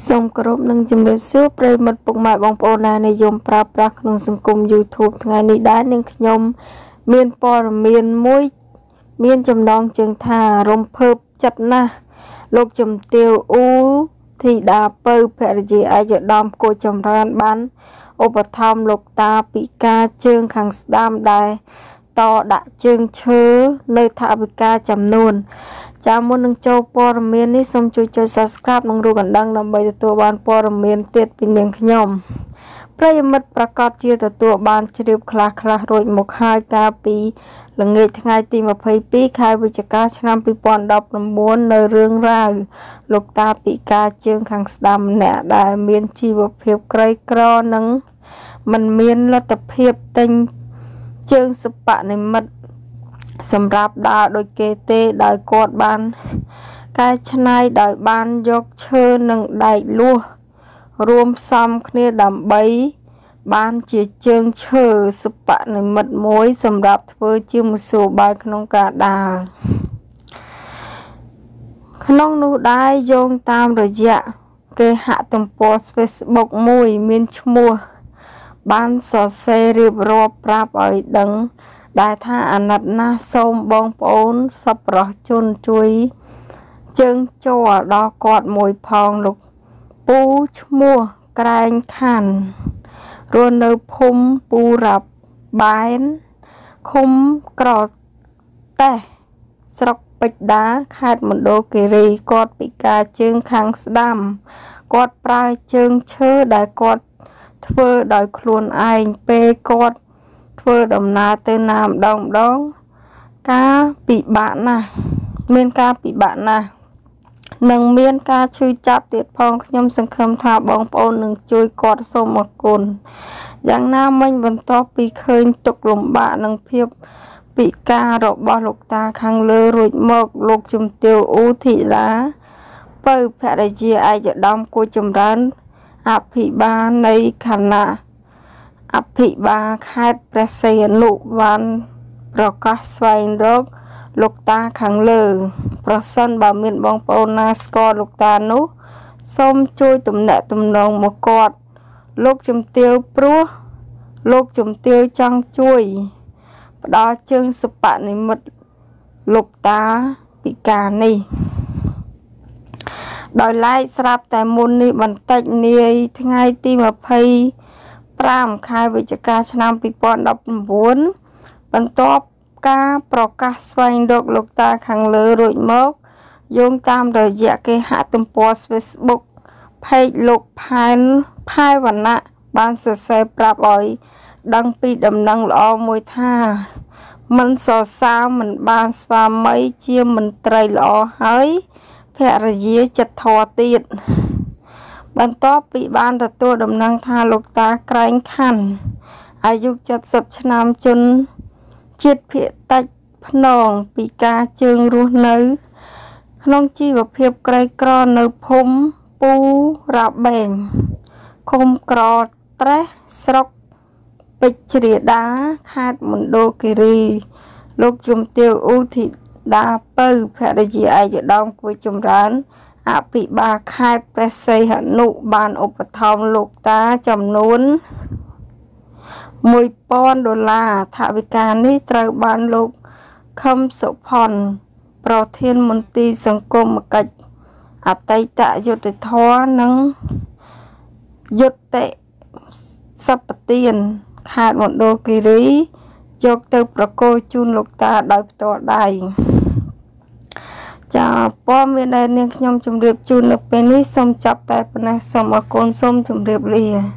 សូមគោរពនឹងជំរាបសួរប្រិយមិត្តពុកម៉ែបងប្អូនដែលនិយមប្រើប្រាស់ក្នុងសង្គម YouTube ថ្ងៃនេះដែរនឹងខ្ញុំមានព័ត៌មានមួយមានចំណងជើងថារំភើបចិត្តណាស់លោកជំទាវអ៊ូធីតាពៅភរិយាឯកឧត្តមគួរចម្រើនបានឧបត្ថម្ភលោកតាពិការជើងខាងស្ដាំដែលតដាក់ជើងឈើនៅថវិកាចំនួនចាំមុននឹងចូលព័ត៌មាននេះសូមជួយចុច Subscribe និងរូបកណ្ដឹងដើម្បីទទួលបានព័ត៌មានទៀតពីនាងខ្ញុំប្រិយមិត្តប្រកាសជាទទួលបានជ្រាបខ្លះៗរួចមកហើយកាលពីល្ងាចថ្ងៃទី22ខែវិច្ឆិកាឆ្នាំ2019នៅរឿងរ៉ាវលោកតាពិការជើងខាងស្ដាំម្នាក់ដែលមានជីវភាពក្រីក្រនិងមិនមានលទ្ធភាពទិញជើងសិប្បនិម្មិតសម្រាប់ដើរដូចគេទេដោយគាត់បានកែច្នៃដោយបានយកឈើនិងដែកលួសរួមផ្សំគ្នាដើម្បីបានជាជើងឈើសិប្បនិម្មិតមួយសម្រាប់ធ្វើជាមធ្យោបាយក្នុងការដើរក្នុងនោះដែរយោងតាមរយៈគេហទំព័រ Facebook មួយមានឈ្មោះបានសរសេររៀបរាប់ប្រាប់ឲ្យដឹងដែលថាអាណិតណាស់សូមបងប្អូនសប្បុរសជនជួយជើងជ័រដល់គាត់មួយផងលោកពូឈ្មោះក្រែងខាន់រស់នៅភូមិពូរ៉ាបែនឃុំក្រតេះស្រុកពេជ្រដាខេត្តមណ្ឌលគិរីគាត់ពិការជើងខាងស្ដាំគាត់ប្រើជើងឈើដែលគាត់ធ្វើដោយខ្លួនឯងពេលគាត់ធ្វើដំណើរទៅណាម្ដងការពិបាកណាស់មានការពិបាកណាស់និងមានការឈឺចាប់ទៀតផងខ្ញុំសង្ឃឹមថាបងប្អូននឹងជួយគាត់សូមអរគុណយ៉ាងណាមិញបន្ទាប់ពីឃើញទុក្ខលំបាកនិងភាពពិការរបស់លោកតាខាងលើរួចមកលោកជំទាវអ៊ូធីតាពៅភរិយាឯកឧត្តមគួរចម្រើនអភិបាលនៃគណៈអភិបាលខេត្តព្រះសីហនុបានប្រកាសស្វែងរកលោកតាខាងលើប្រសិនបើមានបងប្អូនណាស្គាល់លោកតានោះសូមជួយទំនាក់ទំនងមកគាត់លោកជំទាវព្រោះលោកជំទាវចង់ជួយផ្ដល់ជើងសិប្បនិម្មិតលោកតាពិការនេះដោយឡែកស្រាប់តែមុននេះបន្តិចនាយថ្ងៃទី25ខែវិច្ឆិកាឆ្នាំ2019បន្ទាប់ការប្រកាសស្វែងរកលោកតាខាងលើរួចមកយោងតាមរយៈគេហទំព័រ Facebook ផេកលោកផែវណ្ណៈបានសរសេរប្រាប់ឲ្យដឹងពីដំណឹងល្អមួយថាមិនសរសើរមិនបានស្វាមីជាមន្ត្រីល្អហើយភរិយាចិត្តធរទៀតបន្ទាប់ពីបានទទួលដំណឹងថាលោកតាក្រែងខាន់អាយុ70ឆ្នាំជនជាតិភាគតិចភ្នងពីការជើងរស់នៅក្នុងជីវភាពក្រីក្រនៅភូមិពូរ៉ាបែងឃុំក្រត្រេះស្រុកពេជ្រដាខេត្តមណ្ឌលគិរីលោកជំទាវអ៊ូធីតាពៅភរិយាឯកឧត្តមគួរចម្រើនអភិបាលខេត្តព្រះសីហនុបានឧបត្ថម្ភលោកតាចំនួន$1000ថវិកានេះត្រូវបានលោកខឹមសុផុនប្រធានមន្ទីរសង្គមកិច្ចអតីតយុត្តិធម៌និងយុត្តិសព្វទានខេត្តមណ្ឌលគិរីយកទៅប្រគល់ជូនលោកតាដោយផ្ទាល់ដៃចាព័ត៌មានដែលនាងខ្ញុំជម្រាបជូននៅពេលនេះសូមចាប់តែប៉ុណ្ណេះសូមអរគុណសូមជម្រាបលា